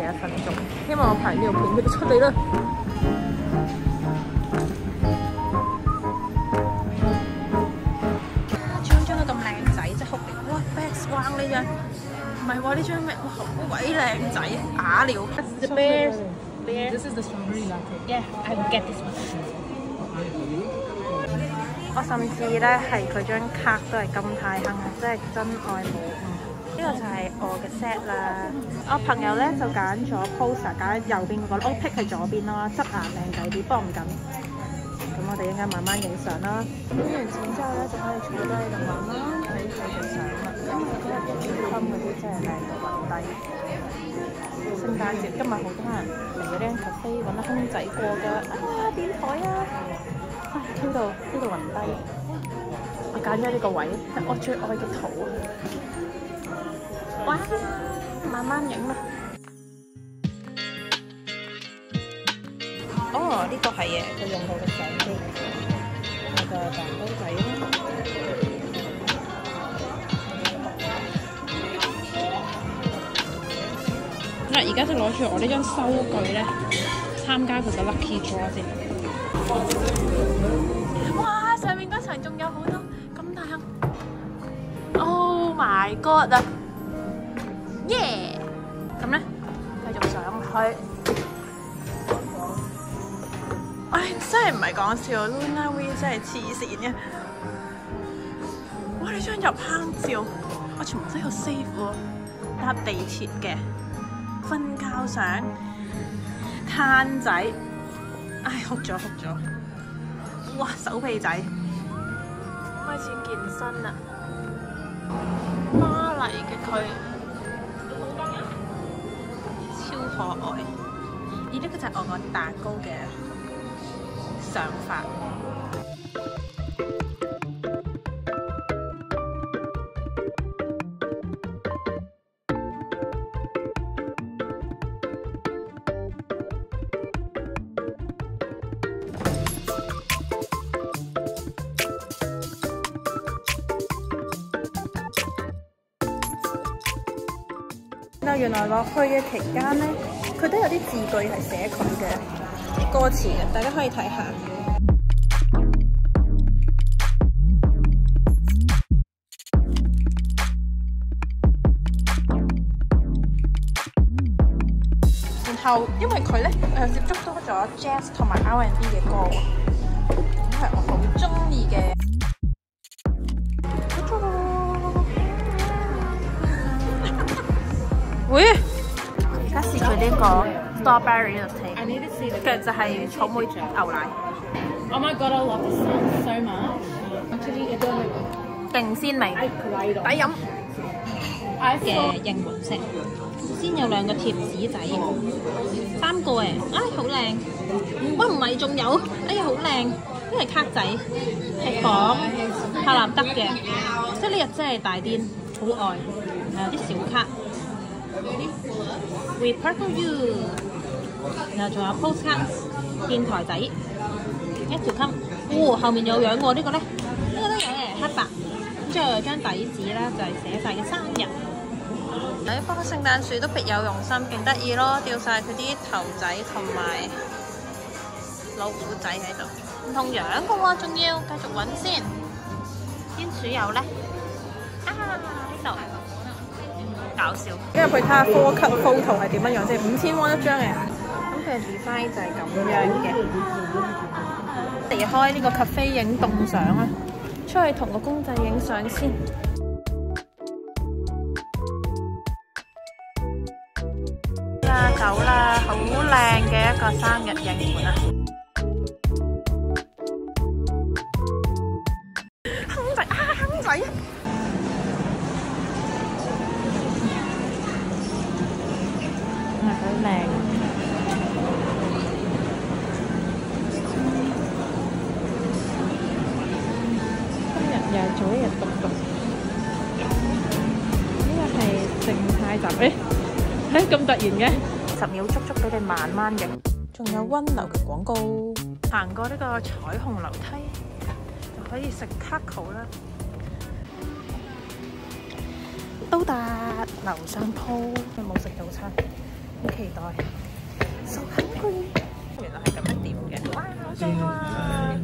1分鐘。希望我拍呢條片佢就出嚟啦。張都咁靚仔，真係好靚！哇 ，Bex Wang 呢張，唔係喎呢張咩？哇，好鬼靚仔，假料。The bear. This is the strawberry latte. Yeah, I will get this one. 我甚至咧係佢張卡都係金泰亨啊，真係真愛無誤。呢個就係我嘅 set 啦。我朋友咧就揀咗 poster， 揀右邊嗰個，我 pick 係左邊咯，側顏靚仔啲，不過唔緊。咁我哋一陣間慢慢影相啦。影完錢之後咧，就可以坐低度慢慢睇佢嘅相啦。因為嗰日嘅天嗰啲真係靚到暈低。聖誕節今日好多人嚟嗰啲 cafe 揾得空仔過㗎。啊，電台啊！唉，推到暈低。我揀咗呢個位，係我最愛嘅圖啊！哇，慢慢影啦。哦，呢個係嘅，佢用到嘅相機，我個蛋糕仔啦。而家就攞住我呢張收據咧，參加佢嘅 lucky draw 先。哇！上面嗰層仲有好多咁大坑 ！Oh my god 啊！耶！咁咧，繼續上去。唉，真係唔係講笑 ，Luna We 真係黐線嘅。哇！呢張入坑照，我全部都有 save 喎，搭地鐵嘅。瞓覺相、攤仔，唉，哭咗。哇，手臂仔，開始健身啦。巴黎嘅佢，超可愛。而呢個就係我個蛋糕嘅想法。原來落去嘅期間咧，佢都有啲字句係寫佢嘅歌詞嘅，大家可以睇下。然後因為佢咧接觸多咗 jazz 同埋 R&B 嘅歌喎，咁係我好中意嘅。喂，而家試佢呢個 strawberry latte， 跟住就係草莓牛奶。 Oh my god, I love this so much. Actually, it's 勁鮮味，抵飲嘅熒黃色。先有2個貼紙仔，3個誒，唉好靚。哇唔係仲有，哎呀好靚，呢係卡仔，係仿夏藍德嘅，即係呢日真係大癲，好愛。有啲小卡。We purple you， 然後仲有 postcard 電台仔一條襟，哇後面有樣喎，呢個咧都有嘅黑白，咁之後有張底紙咧就係寫晒嘅生日。呢棵聖誕樹都別有用心，勁得意咯，吊晒佢啲頭仔同埋老虎仔喺度，唔同樣嘅喎，仲要繼續揾先。天鼠有咧啊呢度。搞笑，因為佢睇下 4 cut photo 係點樣樣啫，5000 won 一張嘅。咁佢嘅 design 就係咁樣嘅。離開呢個 cafe 影凍相啦，出去同個公仔影相先。啦，走啦，好靚嘅一個生日應援啊！坑仔啊，坑仔！好靚，今日又係做一日讀讀。呢個係靜態集，咁突然嘅，10秒足足俾你慢慢影。仲有溫柔嘅廣告，行過呢個彩虹樓梯，就可以食 taco 啦。到達樓上鋪，冇食早餐。 好期待。So hungry！ 原來係咁樣點嘅，哇，好正啊！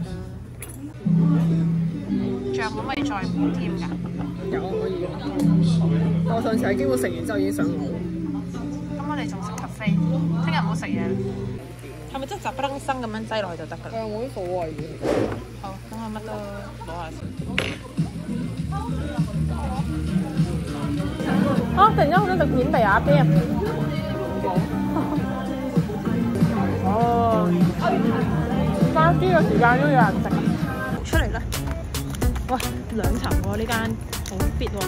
醬可唔可以再補添㗎？ 有可以。我上次喺京都食完之後已經想嘔。 咁我哋仲食咖啡，聽日唔好食嘢。係咪真係雜不楞生咁樣擠落去就得㗎啦？ 冇啲所謂嘅。 好，咁我乜都攞下先。啊！突然間好想食片皮鴨添。哦，翻啲嘅時間都有人食。出嚟啦！哇，2層喎呢間，好 fit 喎。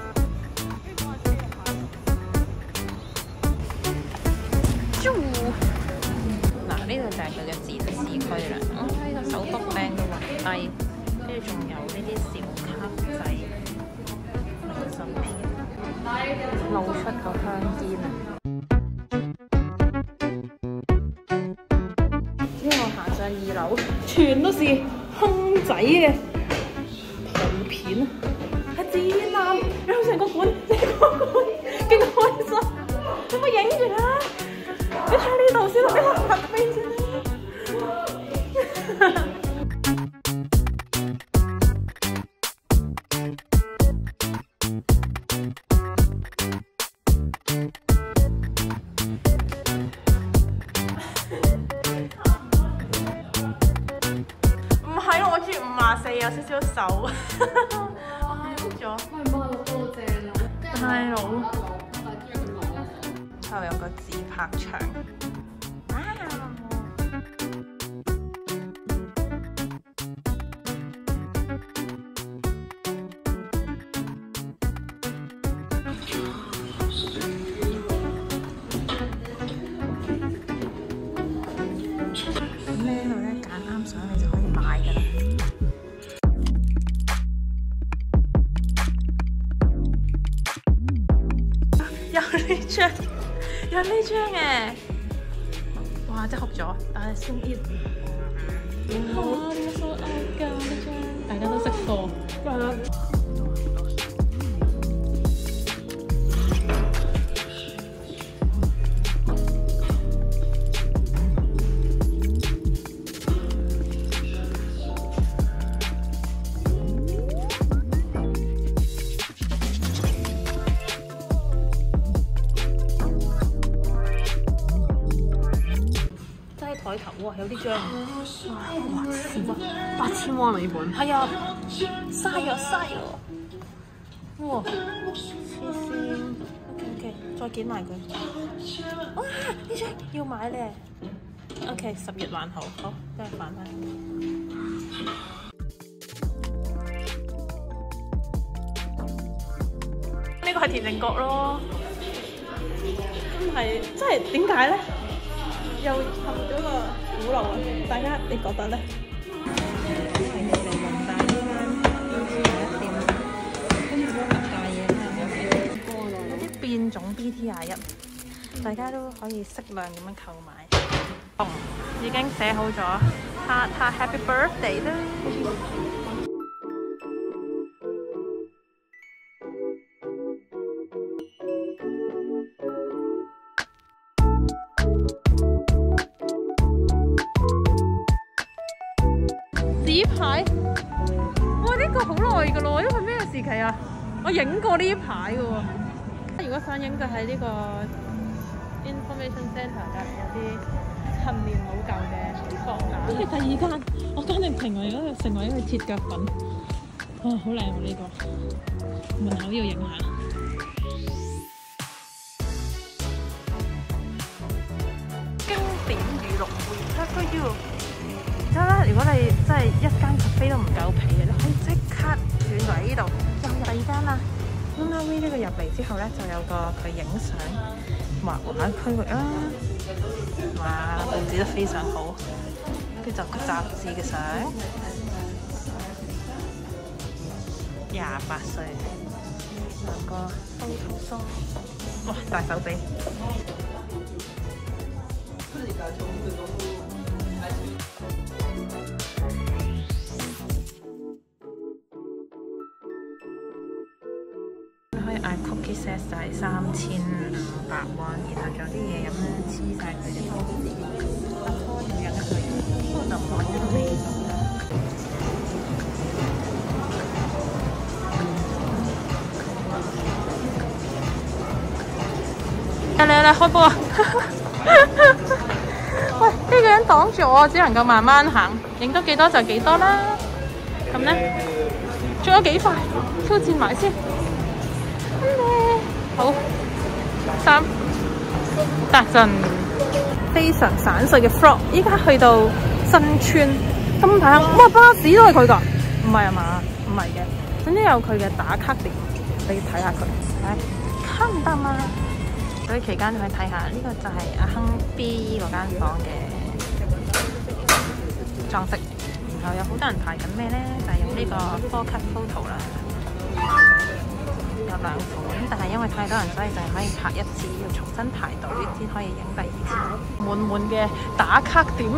嗱，呢度就係佢嘅展示區啦。呢個手幅靚到暈低，跟住仲有呢啲小卡仔，明信片，露出個香肩啊！之後行上2樓，全都是空仔嘅圖片，係展覽，有成個館，勁開心，可唔可以影住啦？你睇呢度先啦，俾我拍飛先啦。唔係咯，我中意54，有少少瘦。啱咗。 喂，幫我攞多正啊！ 大佬。後有個自拍牆。咁呢度咧揀啱相你就可以買㗎啦。有呢張，有呢張嘅，哇！真係哭咗，但係先熱。哇！點解 sold out㗎呢張？大家都識貨。台頭喎，有啲張，哇，8000喎美本，係啊，嘥咗，哇，黐線 ，OK， 再剪埋佢，哇，呢張要買咧 ，OK， 10月還好，好，跟住反翻，呢個係田定國咯，真係點解咧？又陷咗個鼓樓啊！大家你覺得咧？因為你嚟雲大呢間好似有一店，跟住都特價嘢啦，有啲變種 BT21，大家都可以適量咁樣購買。已經寫好咗，他 Happy Birthday 啦！紙牌，哇！呢個好耐㗎咯，因為咩時期啊？我影過呢排㗎喎。如果想影就喺呢個 Information Centre 隔離有啲陳年老舊嘅博物館。呢係第2間，我簡直成為一個鐵腳粉。哇！好靚喎呢個，門口要影下。經典語錄會出於。然之後咧，如果你真係一間咖啡都唔夠皮嘅，你可以即刻轉過嚟呢度，又入第2間啦。Lunarway 呢個入嚟之後咧，就有個佢影相畫畫區域啦。哇，佈置得非常好。跟住就個雜誌嘅相，28歲，有個photo show，哇，大手臂。 嗌 cookie set 就係3500蚊，然後仲有啲嘢飲咧黐晒佢哋多士，得拖仲有一個，不過就唔可以喺味度啦。嚟開波啊！喂，呢個人擋住我，只能夠慢慢行，影到幾多就幾多啦。咁咧，仲有幾塊，挑戰埋先。好，3達陣，非常散碎嘅 vlog， 依家去到新村金泰亨，哇！巴士都係佢㗎，唔係啊嘛？唔係嘅，總之有佢嘅打卡點，你睇下佢，睇卡唔得嘛？所以期間去睇下，呢個就係阿亨 B 嗰間房嘅裝飾，然後有好多人排緊咩咧？就係用呢個 4cut photo 啦，有2款，但係因為太多人，所以就係可以拍一次，要重新排隊先可以影第2次。滿滿嘅打卡點。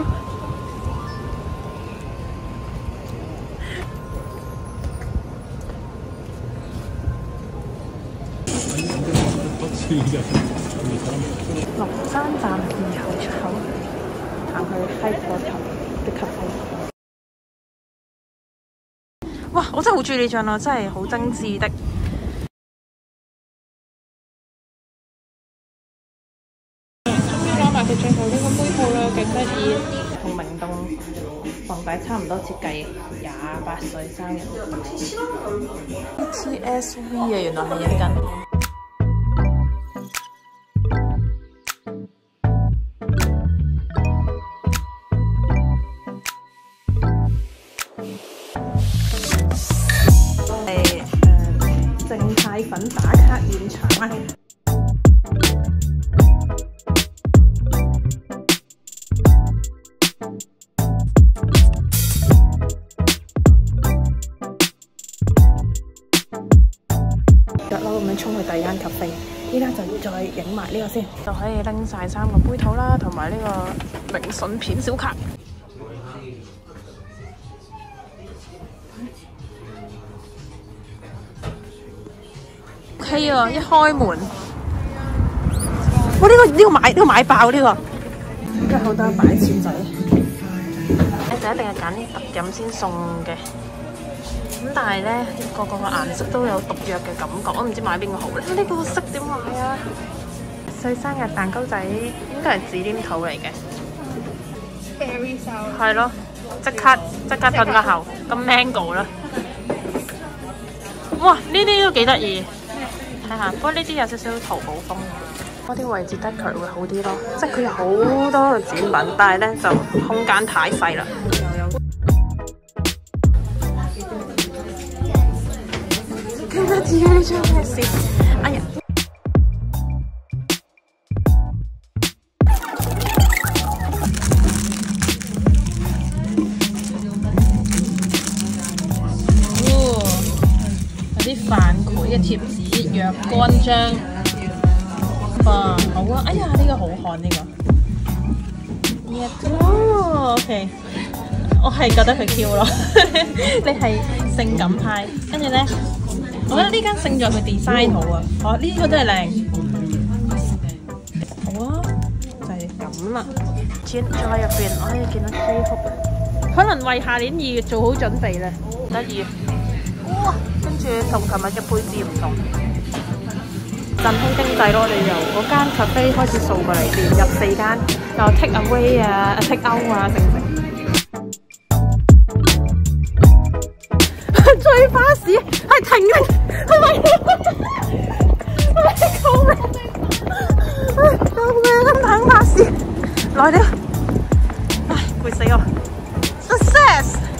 龍山站2號出口，行去西貨頭的咖啡。哇！我真係好中意呢張咯，真係好精緻的。終於攞埋佢最後呢個杯套啦，勁得意！同明洞皇帝差唔多設計，28歲生日。TSV 啊，原來係影緊。正太粉打卡現場啊！腳啦，咁樣衝去第2間咖啡，依家就再影埋呢個先，就可以拎晒3個杯套啦，同埋呢個明信片小卡。OK 啊！一開門，哇！呢個買爆呢個，跟住好多擺設仔，就一定係揀啲特飲先送嘅。咁但係咧，個顏色都有毒藥嘅感覺，我唔知買邊個好咧。呢個色點買啊？細生日蛋糕仔應該係紙黏土嚟嘅。係咯，即刻噴個喉，咁 mango 啦！哇！呢啲都幾得意。睇下，不過呢啲有少少淘寶風嘅，嗰啲位置 decor 會好啲咯，即係佢有好多展品，但係咧就空間太細啦。記得自己呢張咩事？哎呀！有啲泛繪嘅貼紙。若干張，哇，好啊！哎呀，呢個好看呢個。OK， 我係覺得佢 Q 咯。你係性感派，跟住咧，我覺得呢間勝在佢 design 好啊。哦，呢個真係靚。好啊，就係咁啦。展在入邊，我可以見到飛幅，可能為下年2月做好準備咧。得意。哇！跟住同琴日嘅配置唔同。振興經濟咯，我哋由嗰間 cafe 開始掃過嚟，連入4間，又 take away 啊、take out 啊，成。追巴士係停嘅，係咪？救命！救命！咁等巴士來了，唉，攰死我 ！Success！